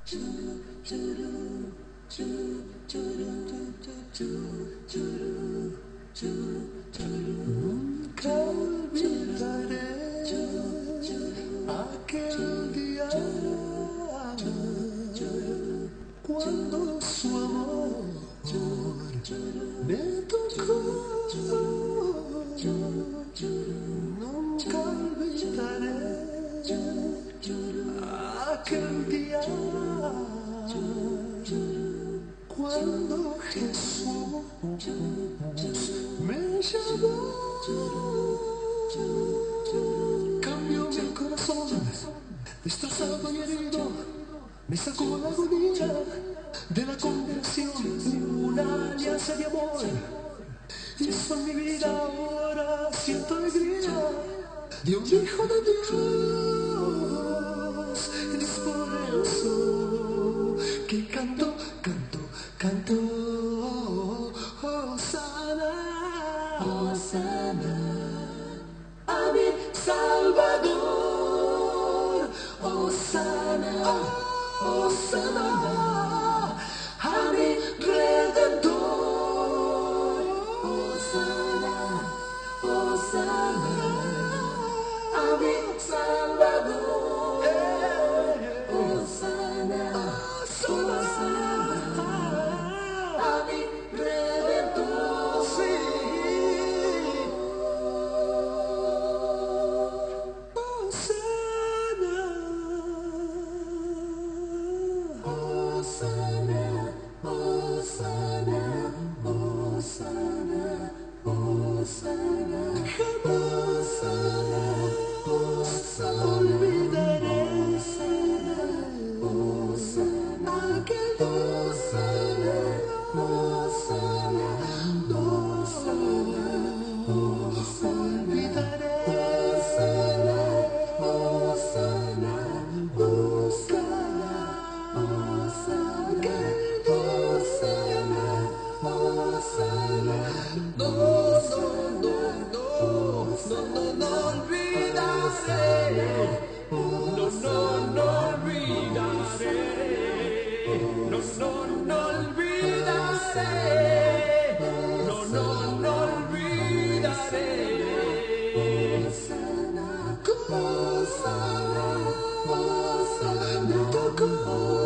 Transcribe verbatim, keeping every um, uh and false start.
Nunca olvidaré aquel día cuando su amor me tocó. Nunca olvidaré aquel día cuando Jesús me llamó. Cambió mi corazón, destrozado y herido, me sacó la agonía de la condenación, una alianza de amor. Hizo en mi vida, ahora siento alegría de un hijo de Dios. Es por eso que canto, canto, canto. Hosana, Hosana a mi Salvador. Hosana, Hosana a mi Redentor. Hosana, Hosana a mi Salvador. Hosana, Hosana a mi Redentor. Sí. Hosana, Hosana, Hosana, Hosana, jamás olvidaré Hosana, aquel Hosana, Hosana, Hosana, olvidaré Hosana, Hosana, Hosana, Hosana, Hosana, Hosana, no, no, no, no, no, no, no olvidaré, no, no, no olvidaré, no, no, no olvidaré, no, no, no olvidaré. Hosana, Hosana, Hosana, me tocó.